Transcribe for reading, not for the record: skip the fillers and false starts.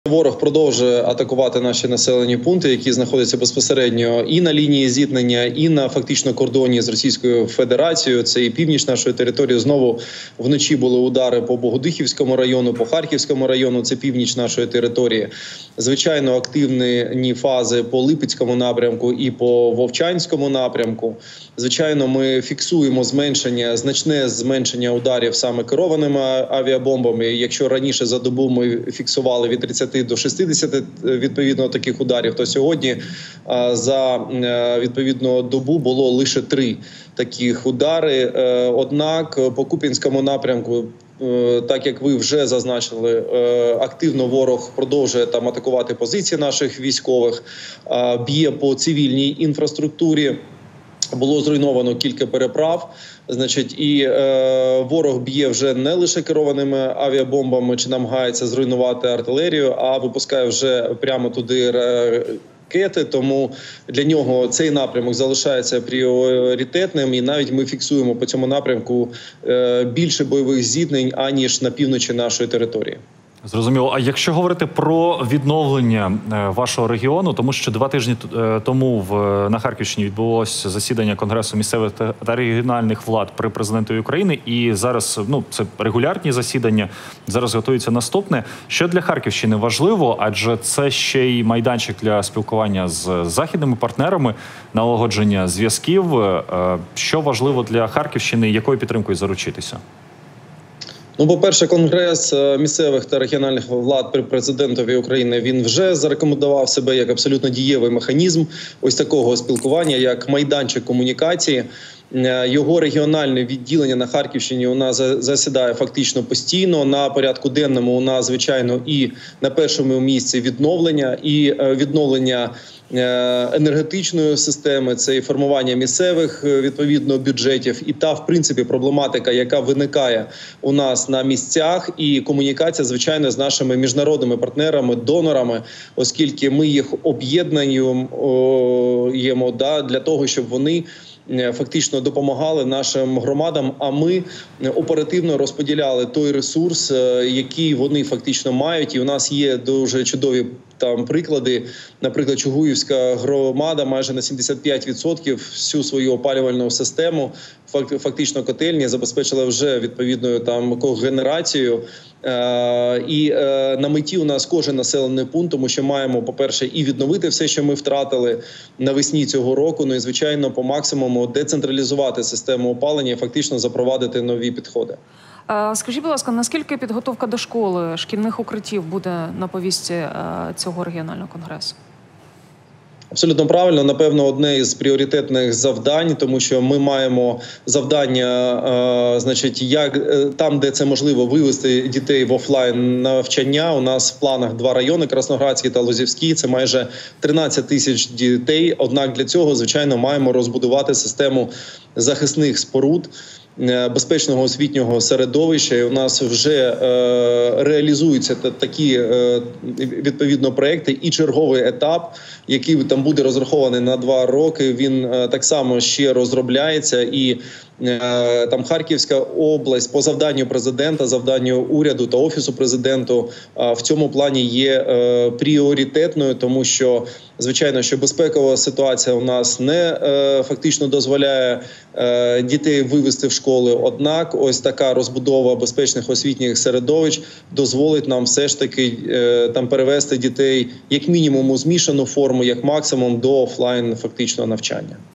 Ворог продовжує атакувати наші населені пункти, які знаходяться безпосередньо і на лінії зіткнення, і на фактично кордоні з Російською Федерацією. Це і північ нашої території. Знову вночі були удари по Богодухівському району, по Харківському району. Це північ нашої території. Звичайно, активні фази по Липецькому напрямку і по Вовчанському напрямку. Звичайно, ми фіксуємо значне зменшення ударів саме керованими авіабомбами. Якщо раніше за добу ми фіксували від 30 до 60 відповідно таких ударів, то сьогодні за відповідно добу було лише 3 таких удари. Однак по Куп'янському напрямку, так як ви вже зазначили, активно ворог продовжує там атакувати позиції наших військових, б'є по цивільній інфраструктурі. Було зруйновано кілька переправ, і ворог б'є вже не лише керованими авіабомбами чи намагається зруйнувати артилерію, а випускає вже прямо туди ракети. Тому для нього цей напрямок залишається пріоритетним, і навіть ми фіксуємо по цьому напрямку більше бойових зіткнень, аніж на півночі нашої території. Зрозуміло. А якщо говорити про відновлення вашого регіону, тому що 2 тижні тому на Харківщині відбулося засідання Конгресу місцевих та регіональних влад при президентові України, і зараз, це регулярні засідання, зараз готується наступне. Що для Харківщини важливо, адже це ще й майданчик для спілкування з західними партнерами, налагодження зв'язків. Що важливо для Харківщини, якою підтримкою заручитися? По-перше, Конгрес місцевих та регіональних влад при президентові України, він вже зарекомендував себе як абсолютно дієвий механізм ось такого спілкування, як майданчик комунікації. Його регіональне відділення на Харківщині у нас засідає фактично постійно. На порядку денному у нас, звичайно, і на першому місці відновлення енергетичної системи, це і формування місцевих відповідно бюджетів, і та, в принципі, проблематика, яка виникає у нас на місцях, і комунікація, звичайно, з нашими міжнародними партнерами, донорами, оскільки ми їх об'єднуємо для того, щоб вони фактично допомагали нашим громадам, а ми оперативно розподіляли той ресурс, який вони фактично мають. І у нас є дуже чудові приклади. Наприклад, Чугуївська громада майже на 75% всю свою опалювальну систему, фактично котельні, забезпечила вже відповідною когенерацією. І на меті у нас кожен населений пункт, тому що маємо, по-перше, і відновити все, що ми втратили навесні цього року, і, звичайно, по максимуму децентралізувати систему опалення і фактично запровадити нові підходи. Скажіть, будь ласка, наскільки підготовка до школи, шкільних укриттів буде на повістці цього регіонального конгресу? Абсолютно правильно. Напевно, одне із пріоритетних завдань, тому що ми маємо завдання, як там, де це можливо, вивести дітей в офлайн навчання. У нас в планах 2 райони – Красноградський та Лозівський. Це майже 13 тисяч дітей. Однак для цього, звичайно, маємо розбудувати систему захисних споруд, безпечного освітнього середовища. І у нас вже реалізуються такі відповідно проекти, і черговий етап, який там буде розрахований на 2 роки, він так само ще розробляється. І там Харківська область по завданню президента, завданню уряду та Офісу президенту в цьому плані є пріоритетною, тому що, звичайно, що безпекова ситуація у нас не фактично дозволяє дітей вивести в школи. Однак ось така розбудова безпечних освітніх середовищ дозволить нам все ж таки там перевести дітей як мінімум у змішану форму, як максимум до офлайн фактично навчання.